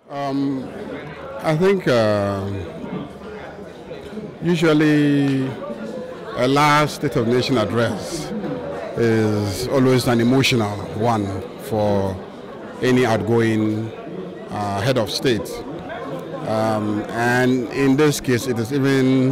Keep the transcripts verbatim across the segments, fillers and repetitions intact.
Um, I think uh, usually a last State of Nation address is always an emotional one for any outgoing uh, head of state. Um, and in this case, it is even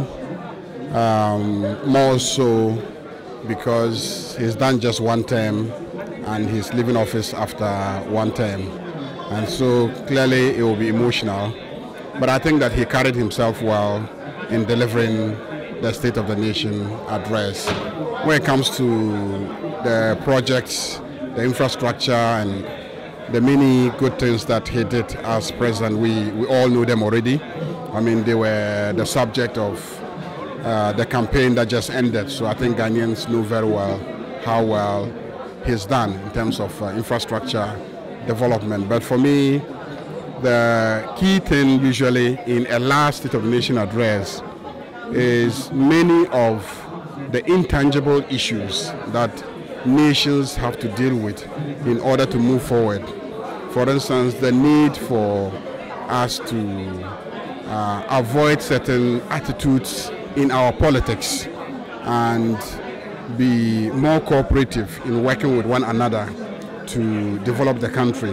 um, more so because he's done just one term and he's leaving office after one term. And so clearly it will be emotional. But I think that he carried himself well in delivering the State of the Nation address. When it comes to the projects, the infrastructure, and the many good things that he did as president, we, we all know them already. I mean, they were the subject of uh, the campaign that just ended. So I think Ghanaians know very well how well he's done in terms of uh, infrastructure development. But for me, the key thing usually in a last State of the Nation address is many of the intangible issues that nations have to deal with in order to move forward. For instance, the need for us to uh, avoid certain attitudes in our politics and be more cooperative in working with one another to develop the country.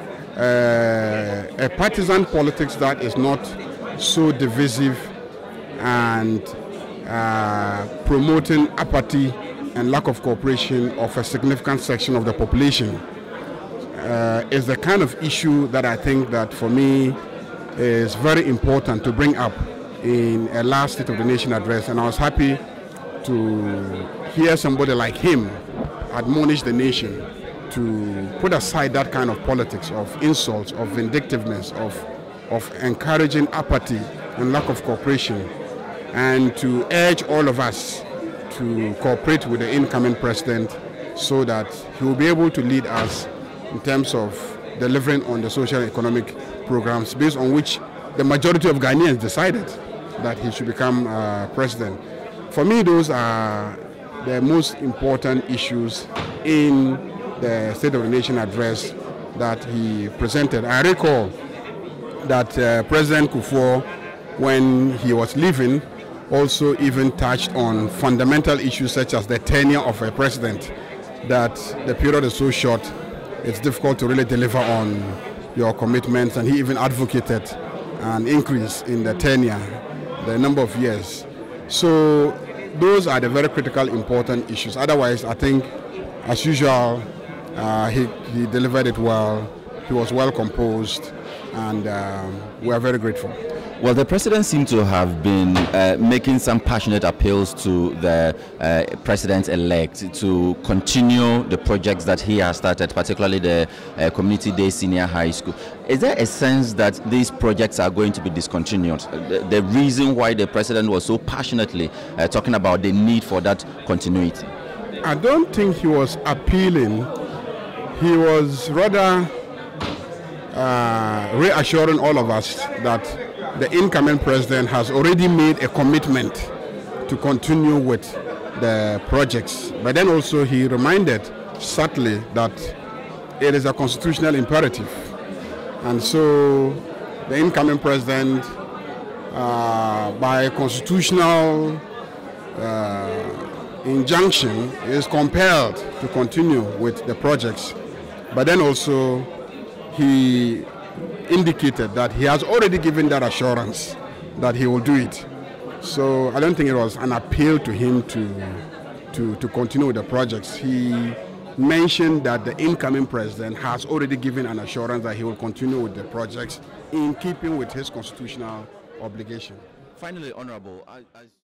Uh, a partisan politics that is not so divisive and uh, promoting apathy and lack of cooperation of a significant section of the population uh, is the kind of issue that I think that for me is very important to bring up in a last State of the Nation address. And I was happy to hear somebody like him admonish the nation to put aside that kind of politics of insults, of vindictiveness, of, of encouraging apathy and lack of cooperation, and to urge all of us to cooperate with the incoming president so that he will be able to lead us in terms of delivering on the social and economic programs based on which the majority of Ghanaians decided that he should become uh, president. For me, those are the most important issues in the State of the Nation address that he presented. I recall that uh, President Kufuor, when he was leaving, also even touched on fundamental issues such as the tenure of a president, that the period is so short, it's difficult to really deliver on your commitments, and he even advocated an increase in the tenure, the number of years. So those are the very critical, important issues. Otherwise, I think, as usual, uh, he, he delivered it well, he was well composed, and um, we are very grateful. Well, the president seemed to have been uh, making some passionate appeals to the uh, president-elect to continue the projects that he has started, particularly the uh, Community Day Senior High School. Is there a sense that these projects are going to be discontinued? The, the reason why the president was so passionately uh, talking about the need for that continuity? I don't think he was appealing. He was rather uh, reassuring all of us that the incoming president has already made a commitment to continue with the projects. But then also he reminded subtly that it is a constitutional imperative. And so the incoming president, uh, by constitutional uh, injunction, is compelled to continue with the projects. But then also he indicated that he has already given that assurance that he will do it. So I don't think it was an appeal to him to, to, to continue with the projects. He mentioned that the incoming president has already given an assurance that he will continue with the projects in keeping with his constitutional obligation. Finally, Honorable, I, I